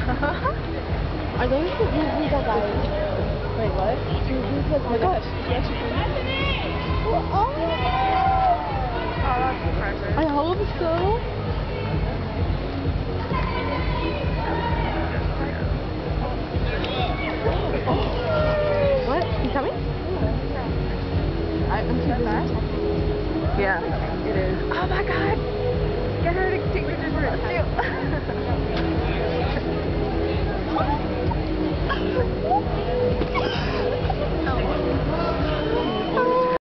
Are those the illegal guys? Wait, what? Oh my gosh. Oh, that's pressure. I hope so. What? You coming? I'm too fast. Yeah, it is. Oh my god! Get her to take pictures for us too.